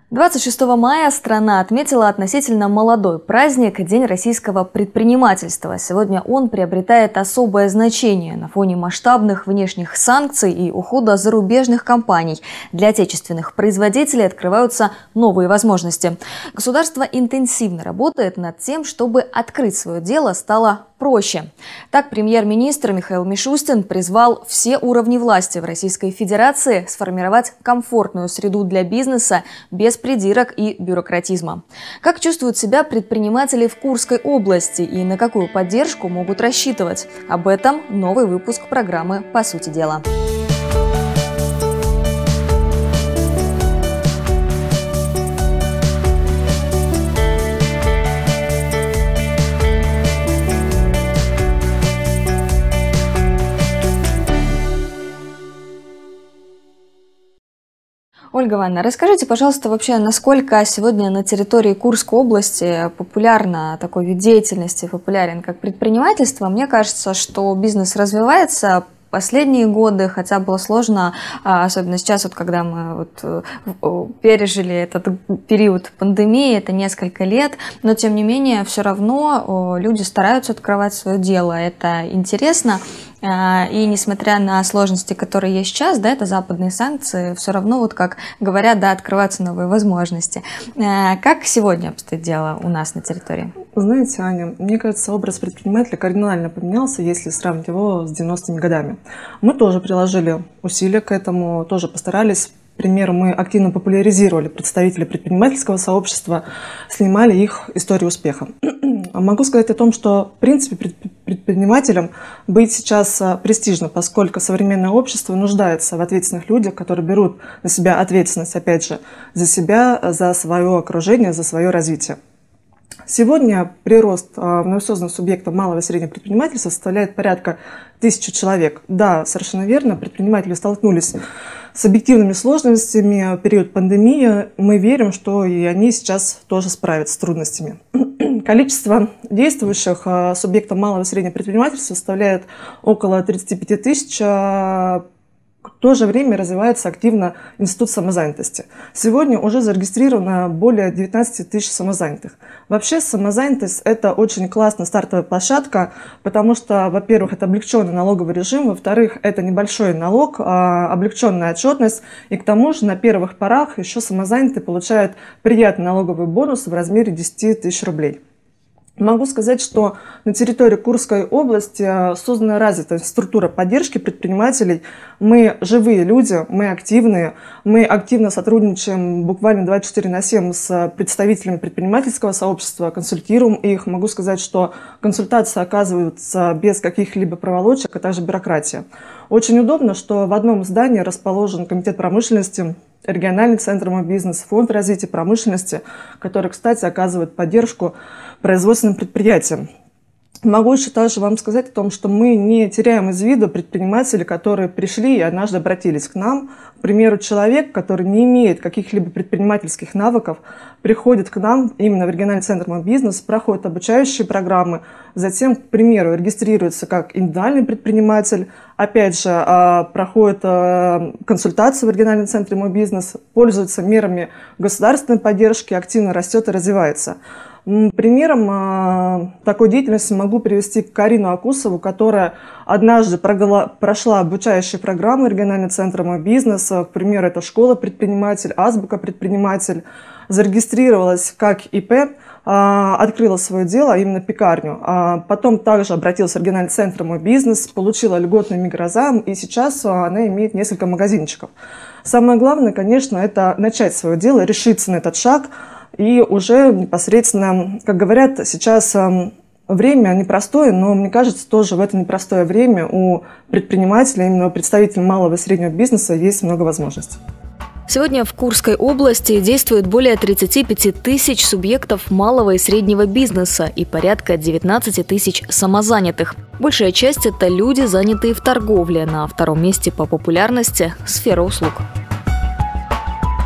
26 мая страна отметила относительно молодой праздник – День российского предпринимательства. Сегодня он приобретает особое значение на фоне масштабных внешних санкций и ухода зарубежных компаний. Для отечественных производителей открываются новые возможности. Государство интенсивно работает над тем, чтобы открыть свое дело стало проще. Так, премьер-министр Михаил Мишустин призвал все уровни власти в Российской Федерации сформировать комфортную среду для бизнеса без придирок и бюрократизма. Как чувствуют себя предприниматели в Курской области и на какую поддержку могут рассчитывать? Об этом новый выпуск программы «По сути дела». Ольга Ивановна, расскажите, пожалуйста, вообще, насколько сегодня на территории Курской области популярна такой вид деятельности, популярен как предпринимательство? Мне кажется, что бизнес развивается последние годы, хотя было сложно, особенно сейчас, когда мы пережили этот период пандемии, это несколько лет, но тем не менее все равно люди стараются открывать свое дело, это интересно. И несмотря на сложности, которые есть сейчас, это западные санкции, все равно, как говорят, открываются новые возможности. Как сегодня обстоит дело у нас на территории? Знаете, Аня, мне кажется, образ предпринимателя кардинально поменялся, если сравнить его с 90-ми годами. Мы тоже приложили усилия к этому, тоже постарались. К примеру, мы активно популяризировали представителей предпринимательского сообщества, снимали их историю успеха. Могу сказать о том, что, в принципе, предпринимателем быть сейчас престижно, поскольку современное общество нуждается в ответственных людях, которые берут на себя ответственность, опять же, за себя, за свое окружение, за свое развитие. Сегодня прирост вновь созданных субъектов малого и среднего предпринимательства составляет порядка 1000 человек. Да, совершенно верно, предприниматели столкнулись с объективными сложностями в период пандемии. Мы верим, что и они сейчас тоже справятся с трудностями. Количество действующих субъектов малого и среднего предпринимательства составляет около 35 тысяч. В то же время развивается активно институт самозанятости. Сегодня уже зарегистрировано более 19 тысяч самозанятых. Вообще самозанятость – это очень классная стартовая площадка, потому что, во-первых, это облегченный налоговый режим, во-вторых, это небольшой налог, облегченная отчетность, и к тому же на первых порах еще самозанятые получают приятный налоговый бонус в размере 10 тысяч рублей. Могу сказать, что на территории Курской области создана развитая структура поддержки предпринимателей. Мы живые люди, мы активно сотрудничаем буквально 24/7 с представителями предпринимательского сообщества, консультируем их. Могу сказать, что консультации оказываются без каких-либо проволочек, а также бюрократии. Очень удобно, что в одном здании расположен комитет промышленности, региональный центр «Мой бизнес», фонд развития промышленности, который, кстати, оказывает поддержку производственным предприятиям. Могу еще также вам сказать о том, что мы не теряем из виду предпринимателей, которые пришли и однажды обратились к нам. К примеру, человек, который не имеет каких-либо предпринимательских навыков, приходит к нам именно в региональный центр «Мой бизнес», проходит обучающие программы, затем, к примеру, регистрируется как индивидуальный предприниматель, опять же, проходит консультацию в региональном центре «Мой бизнес», пользуется мерами государственной поддержки, активно растет и развивается. Примером такой деятельности могу привести Карину Акусову, которая однажды прошла обучающие программы регионального центра «Мой бизнес». К примеру, это школа предприниматель, азбука предприниматель. Зарегистрировалась как ИП, открыла свое дело, именно пекарню. Потом также обратилась в региональный центр «Мой бизнес», получила льготный микрозайм, и сейчас она имеет несколько магазинчиков. Самое главное, конечно, это начать свое дело, решиться на этот шаг. И уже непосредственно, как говорят, сейчас время непростое, но мне кажется, тоже в это непростое время у предпринимателя, именно у представителей малого и среднего бизнеса есть много возможностей. Сегодня в Курской области действует более 35 тысяч субъектов малого и среднего бизнеса и порядка 19 тысяч самозанятых. Большая часть – это люди, занятые в торговле. На втором месте по популярности – сфера услуг.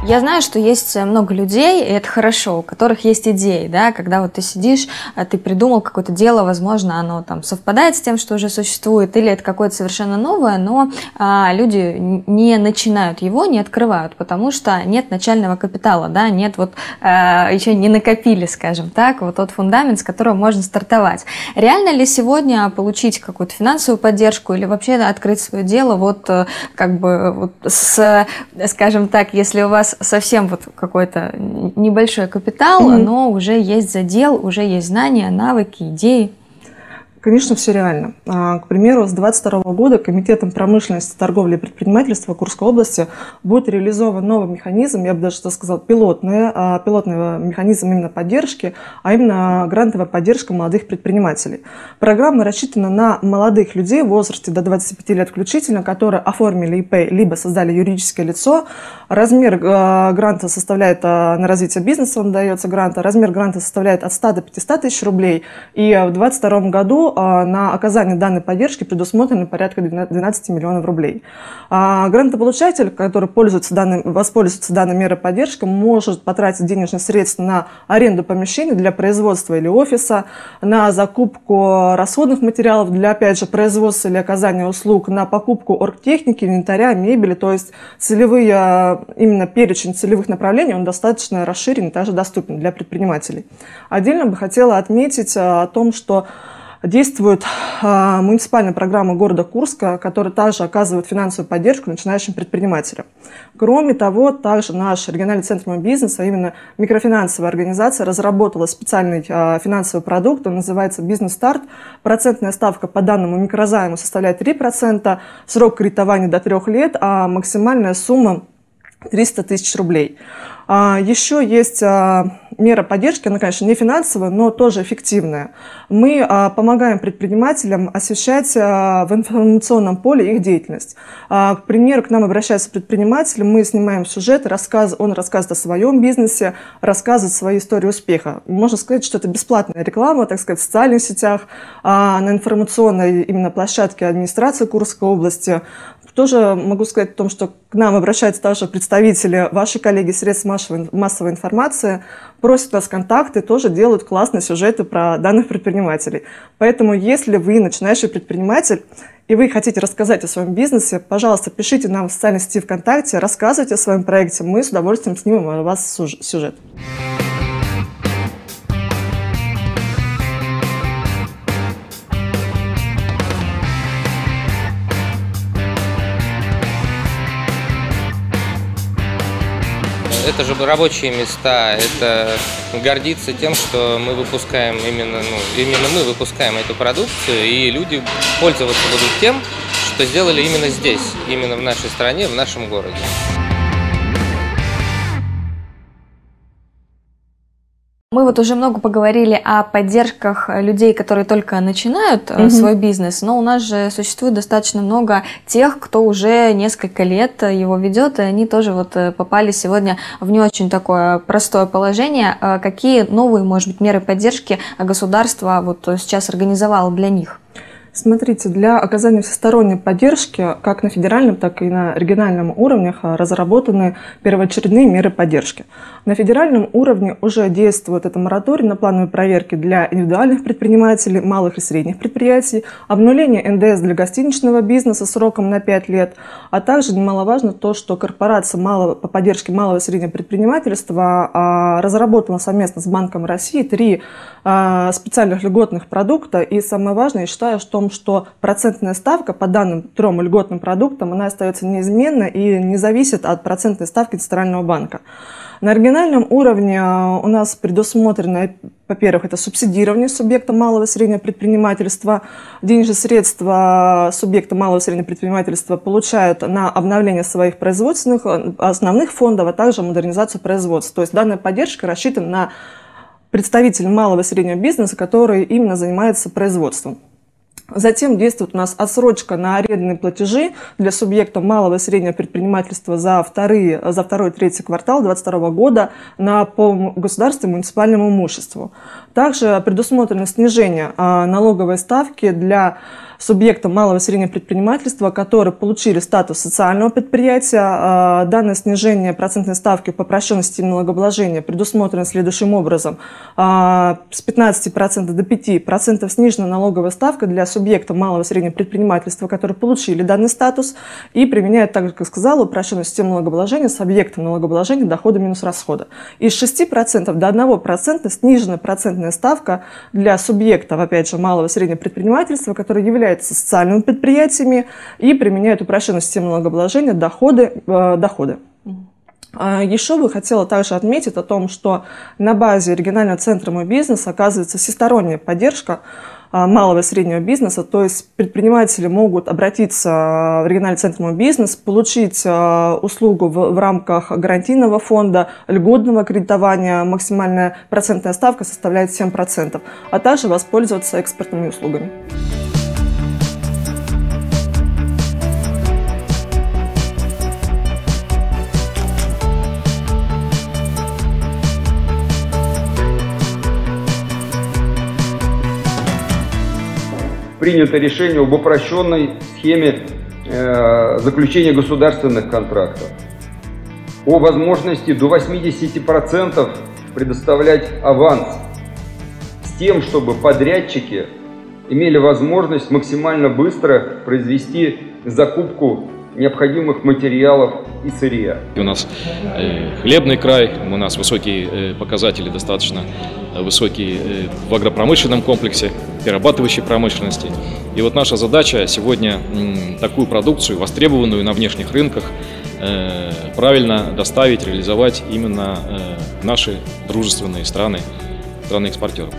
Я знаю, что есть много людей, и это хорошо, у которых есть идеи, да, когда вот ты сидишь, ты придумал какое-то дело, возможно, оно там совпадает с тем, что уже существует, или это какое-то совершенно новое, но люди не начинают его, не открывают, потому что нет начального капитала, да, нет вот, еще не накопили, скажем так, вот тот фундамент, с которого можно стартовать. Реально ли сегодня получить какую-то финансовую поддержку или вообще открыть свое дело, вот как бы вот с, скажем так, если у вас совсем вот какой-то небольшой капитал, но уже есть задел, уже есть знания, навыки, идеи? Конечно, все реально. К примеру, с 2022 года Комитетом промышленности, торговли и предпринимательства Курской области будет реализован новый механизм, я бы даже сказала, пилотный механизм именно поддержки, а именно грантовая поддержка молодых предпринимателей. Программа рассчитана на молодых людей в возрасте до 25 лет включительно, которые оформили ИП, либо создали юридическое лицо. Размер гранта составляет, на развитие бизнеса он дается гранта, размер гранта составляет от 100 до 500 тысяч рублей. И в 2022 году на оказание данной поддержки предусмотрено порядка 12 миллионов рублей. Грантополучатель, который воспользуется данной мерой поддержки, может потратить денежные средства на аренду помещений для производства или офиса, на закупку расходных материалов для, опять же, производства или оказания услуг, на покупку оргтехники, инвентаря, мебели. То есть именно перечень целевых направлений, он достаточно расширен и также доступен для предпринимателей. Отдельно бы хотела отметить о том, что действует муниципальная программа города Курска, которая также оказывает финансовую поддержку начинающим предпринимателям. Кроме того, также наш региональный центр бизнеса, а именно микрофинансовая организация, разработала специальный финансовый продукт, он называется «Бизнес-старт». Процентная ставка по данному микрозайму составляет 3%, срок кредитования до 3 лет, а максимальная сумма 300 тысяч рублей. Еще есть мера поддержки, она, конечно, не финансовая, но тоже эффективная. Мы помогаем предпринимателям освещать в информационном поле их деятельность. К примеру, к нам обращается предприниматель, мы снимаем сюжет, он рассказывает о своем бизнесе, рассказывает свою историю успеха. Можно сказать, что это бесплатная реклама, так сказать, в социальных сетях, на информационной именно площадке администрации Курской области. Тоже могу сказать о том, что к нам обращаются также представители, ваши коллеги средств массовой информации, просят нас контакты, тоже делают классные сюжеты про данных предпринимателей. Поэтому, если вы начинающий предприниматель и вы хотите рассказать о своем бизнесе, пожалуйста, пишите нам в социальной сети ВКонтакте, рассказывайте о своем проекте, мы с удовольствием снимем о вас сюжет. Это же рабочие места, это гордиться тем, что мы выпускаем именно мы выпускаем эту продукцию, и люди пользоваться будут тем, что сделали именно здесь, именно в нашей стране, в нашем городе. Мы вот уже много поговорили о поддержках людей, которые только начинают свой бизнес, но у нас же существует достаточно много тех, кто уже несколько лет его ведет, и они тоже вот попали сегодня в не очень такое простое положение. Какие новые, может быть, меры поддержки государство вот сейчас организовало для них? Смотрите, для оказания всесторонней поддержки, как на федеральном, так и на региональном уровнях, разработаны первоочередные меры поддержки. На федеральном уровне уже действует это мораторий на плановые проверки для индивидуальных предпринимателей, малых и средних предприятий, обнуление НДС для гостиничного бизнеса сроком на 5 лет, а также немаловажно то, что корпорация по поддержке малого и среднего предпринимательства разработала совместно с Банком России 3 специальных льготных продукта. И самое важное, я считаю, что процентная ставка по данным 3 льготным продуктам, она остается неизменна и не зависит от процентной ставки Центрального банка. На региональном уровне у нас предусмотрено, во-первых, это субсидирование субъекта малого и среднего предпринимательства. Денежные средства субъекта малого и среднего предпринимательства получают на обновление своих производственных основных фондов, а также модернизацию производства. То есть данная поддержка рассчитана на представителей малого и среднего бизнеса, который именно занимается производством. Затем действует у нас отсрочка на арендные платежи для субъектов малого и среднего предпринимательства за второй-третий квартал 2022 года по государственному и муниципальному имуществу. Также предусмотрено снижение налоговой ставки для субъектов малого и среднего предпринимательства, которые получили статус социального предприятия. Данное снижение процентной ставки по упрощенной системе налогообложения предусмотрено следующим образом. С 15% до 5% снижена налоговая ставка для субъектов малого и среднего предпринимательства, которые получили данный статус, и применяют, так же, как сказала, упрощенную систему налогообложения с объектом налогообложения дохода минус расхода. Из 6% до 1% снижена процентная ставка для субъектов, опять же, малого и среднего предпринимательства, которые являются социальными предприятиями и применяют упрощенную систему налогообложения доходы. Еще бы хотела также отметить о том, что на базе регионального центра «Мой бизнес» оказывается всесторонняя поддержка малого и среднего бизнеса, то есть предприниматели могут обратиться в региональный центр «Мой бизнес», получить услугу в рамках гарантийного фонда, льготного кредитования, максимальная процентная ставка составляет 7%, а также воспользоваться экспортными услугами. Принято решение об упрощенной схеме заключения государственных контрактов, о возможности до 80% предоставлять аванс, с тем, чтобы подрядчики имели возможность максимально быстро произвести закупку необходимых материалов и сырья. У нас хлебный край, у нас высокие показатели, достаточно высокие в агропромышленном комплексе, перерабатывающей промышленности. И вот наша задача сегодня такую продукцию, востребованную на внешних рынках, правильно доставить, реализовать именно наши дружественные страны-экспортеры.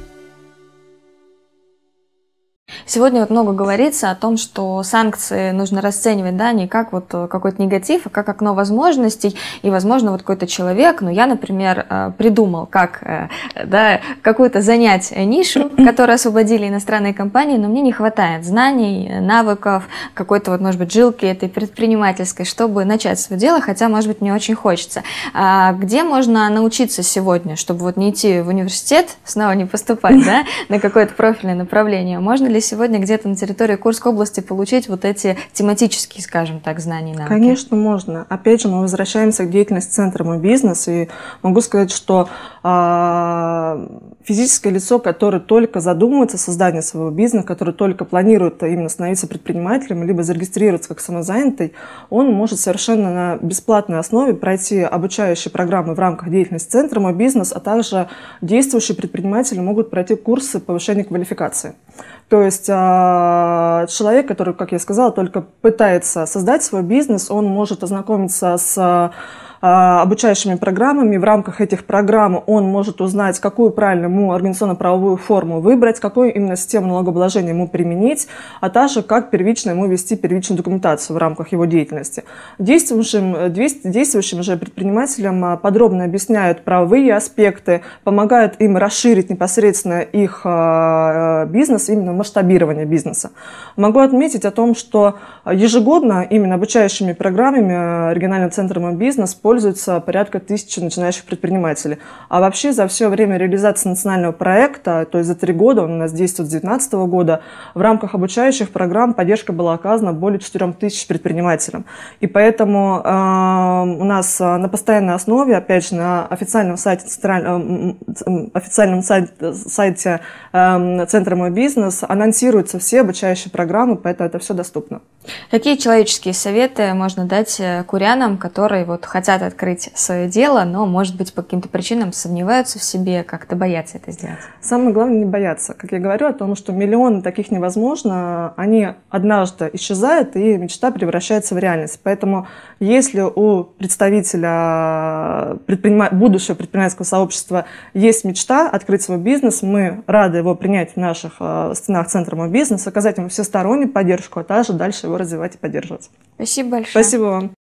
Сегодня вот много говорится о том, что санкции нужно расценивать, да, не как вот какой-то негатив, а как окно возможностей. И, возможно, вот какой-то человек, ну, я, например, придумал, как, да, какую-то занять нишу, которую освободили иностранные компании, но мне не хватает знаний, навыков, какой-то вот, может быть, жилки этой предпринимательской, чтобы начать свое дело, хотя, может быть, мне очень хочется. А где можно научиться сегодня, чтобы вот не идти в университет, снова не поступать, да, на какое-то профильное направление? Можно ли сегодня где-то на территории Курской области получить вот эти тематические, скажем так, знания и навыки? Конечно, можно. Опять же, мы возвращаемся к деятельности центра «Мой бизнес», и могу сказать, что физическое лицо, которое только задумывается о создании своего бизнеса, которое только планирует именно становиться предпринимателем, либо зарегистрироваться как самозанятый, он может совершенно на бесплатной основе пройти обучающие программы в рамках деятельности центра «Мой бизнес», а также действующие предприниматели могут пройти курсы повышения квалификации. То есть человек, который, как я сказала, только пытается создать свой бизнес, он может ознакомиться с обучающими программами. В рамках этих программ он может узнать, какую правильную ему организационно-правовую форму выбрать, какую именно систему налогообложения ему применить, а также как первично ему вести первичную документацию в рамках его деятельности. Действующим же предпринимателям подробно объясняют правовые аспекты, помогают им расширить непосредственно их бизнес, именно масштабирование бизнеса. Могу отметить о том, что ежегодно именно обучающими программами регионального центра «Мой бизнес» пользуются порядка 1000 начинающих предпринимателей. А вообще за все время реализации национального проекта, то есть за 3 года, он у нас действует с 2019 года, в рамках обучающих программ поддержка была оказана более 4000 предпринимателям. И поэтому у нас на постоянной основе, опять же, на официальном сайте центра «Мой бизнес» анонсируются все обучающие программы, поэтому это все доступно. Какие человеческие советы можно дать курянам, которые вот хотят открыть свое дело, но, может быть, по каким-то причинам сомневаются в себе, как-то боятся это сделать? Самое главное — не бояться. Как я говорю о том, что миллионы таких невозможно, они однажды исчезают, и мечта превращается в реальность. Поэтому если у представителя будущего предпринимательского сообщества есть мечта открыть свой бизнес, мы рады его принять в наших стенах центра «Мой бизнес», оказать ему всестороннюю поддержку, а также дальше его развивать и поддерживать. Спасибо большое. Спасибо вам.